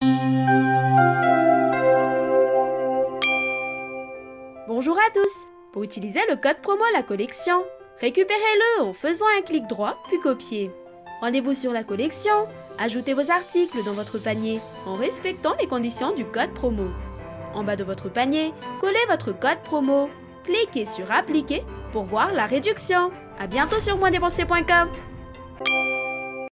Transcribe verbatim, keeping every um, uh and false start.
Bonjour à tous! Pour utiliser le code promo La Collection, récupérez-le en faisant un clic droit puis copier. Rendez-vous sur La Collection, ajoutez vos articles dans votre panier en respectant les conditions du code promo. En bas de votre panier, collez votre code promo. Cliquez sur Appliquer pour voir la réduction. À bientôt sur moins dépenser point com.